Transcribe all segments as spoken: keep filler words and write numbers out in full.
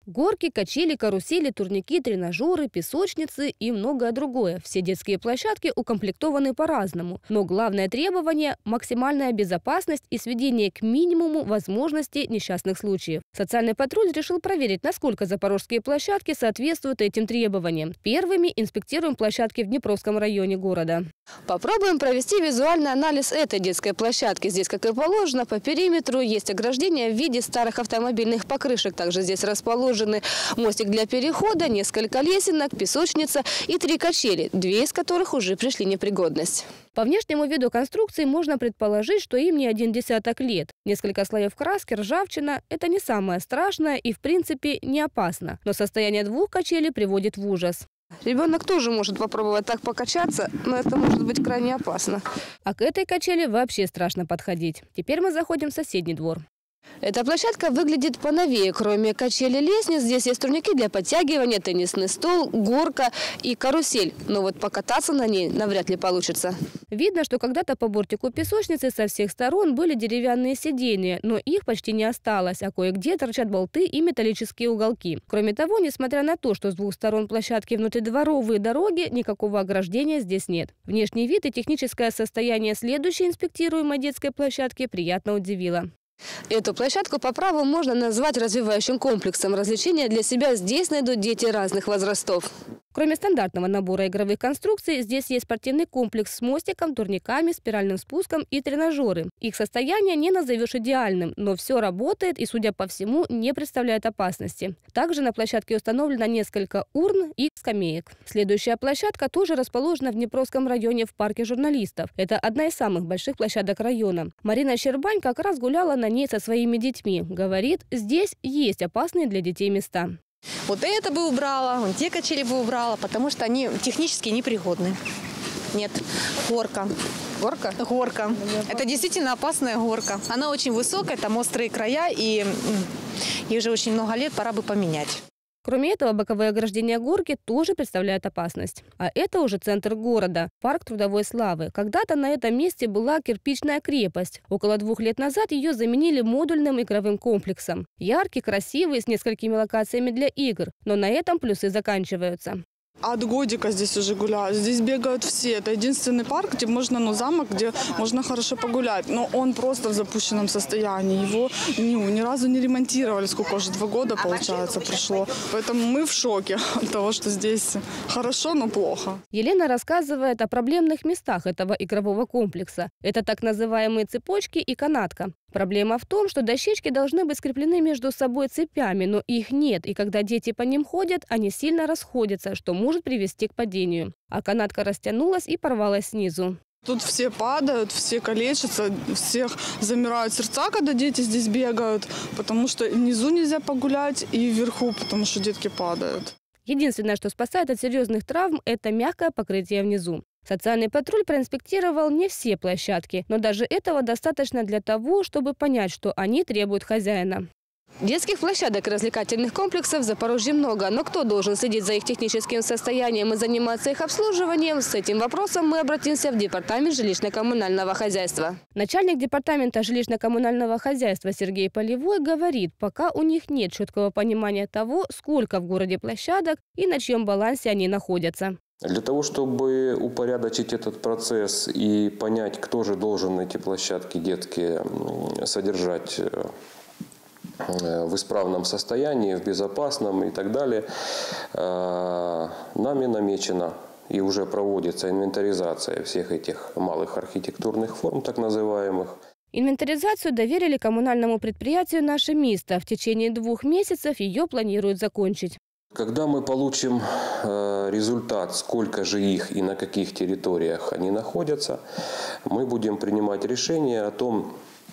Горки, качели, карусели, турники, тренажеры, песочницы и многое другое. Все детские площадки укомплектованы по-разному. Но главное требование – максимальная безопасность и сведение к минимуму возможностей несчастных случаев. Социальный патруль решил проверить, насколько запорожские площадки соответствуют этим требованиям. Первыми инспектируем площадки в Днепровском районе города. Попробуем провести визуальный анализ этой детской площадки. Здесь, как и положено, по периметру есть ограждение в виде старых автомобильных покрышек. Также здесь расположены мостик для перехода, несколько лесенок, песочница и три качели, две из которых уже пришли в непригодность. По внешнему виду конструкции можно предположить, что им не один десяток лет. Несколько слоев краски, ржавчина – это не самое страшное и, в принципе, не опасно. Но состояние двух качелей приводит в ужас. Ребенок тоже может попробовать так покачаться, но это может быть крайне опасно. А к этой качели вообще страшно подходить. Теперь мы заходим в соседний двор. Эта площадка выглядит поновее. Кроме качели лестниц, здесь есть турники для подтягивания, теннисный стол, горка и карусель. Но вот покататься на ней навряд ли получится. Видно, что когда-то по бортику песочницы со всех сторон были деревянные сиденья, но их почти не осталось, а кое-где торчат болты и металлические уголки. Кроме того, несмотря на то, что с двух сторон площадки внутридворовые дороги, никакого ограждения здесь нет. Внешний вид и техническое состояние следующей инспектируемой детской площадки приятно удивило. Эту площадку по праву можно назвать развивающим комплексом. Развлечения для себя здесь найдут дети разных возрастов. Кроме стандартного набора игровых конструкций, здесь есть спортивный комплекс с мостиком, турниками, спиральным спуском и тренажеры. Их состояние не назовешь идеальным, но все работает и, судя по всему, не представляет опасности. Также на площадке установлено несколько урн и скамеек. Следующая площадка тоже расположена в Днепровском районе в парке журналистов. Это одна из самых больших площадок района. Марина Щербань как раз гуляла на ней со своими детьми. Говорит, здесь есть опасные для детей места. Вот это бы убрала, вон те качели бы убрала, потому что они технически непригодны. Нет, горка. Горка? Горка. Это действительно опасная горка. Она очень высокая, там острые края, и ей уже очень много лет, пора бы поменять. Кроме этого, боковые ограждения горки тоже представляют опасность. А это уже центр города, парк Трудовой Славы. Когда-то на этом месте была кирпичная крепость. Около двух лет назад ее заменили модульным игровым комплексом. Яркий, красивый, с несколькими локациями для игр. Но на этом плюсы заканчиваются. От годика здесь уже гуляют. Здесь бегают все. Это единственный парк, где можно, ну, замок, где можно хорошо погулять. Но он просто в запущенном состоянии. Его ну, ни разу не ремонтировали. Сколько уже, два года, получается, прошло. Поэтому мы в шоке от того, что здесь хорошо, но плохо. Елена рассказывает о проблемных местах этого игрового комплекса. Это так называемые цепочки и канатка. Проблема в том, что дощечки должны быть скреплены между собой цепями, но их нет, и когда дети по ним ходят, они сильно расходятся, что может привести к падению. А канатка растянулась и порвалась снизу. Тут все падают, все калечатся, всех замирают сердца, когда дети здесь бегают, потому что внизу нельзя погулять и вверху, потому что детки падают. Единственное, что спасает от серьезных травм, это мягкое покрытие внизу. Социальный патруль проинспектировал не все площадки, но даже этого достаточно для того, чтобы понять, что они требуют хозяина. Детских площадок и развлекательных комплексов в Запорожье много, но кто должен следить за их техническим состоянием и заниматься их обслуживанием? С этим вопросом мы обратимся в департамент жилищно-коммунального хозяйства. Начальник департамента жилищно-коммунального хозяйства Сергей Полевой говорит, пока у них нет четкого понимания того, сколько в городе площадок и на чьем балансе они находятся. Для того, чтобы упорядочить этот процесс и понять, кто же должен эти площадки детские содержать в исправном состоянии, в безопасном и так далее, нами намечено и уже проводится инвентаризация всех этих малых архитектурных форм, так называемых. Инвентаризацию доверили коммунальному предприятию «Наше место». В течение двух месяцев ее планируют закончить. Когда мы получим результат, сколько же их и на каких территориях они находятся, мы будем принимать решение о том,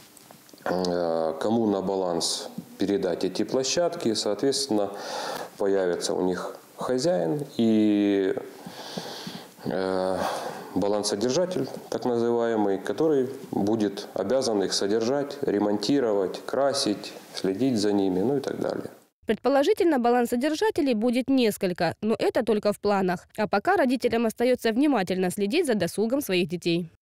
кому на баланс передать эти площадки. Соответственно, появится у них хозяин и балансодержатель, так называемый, который будет обязан их содержать, ремонтировать, красить, следить за ними, ну и так далее. Предположительно, балансодержателей будет несколько, но это только в планах. А пока родителям остается внимательно следить за досугом своих детей.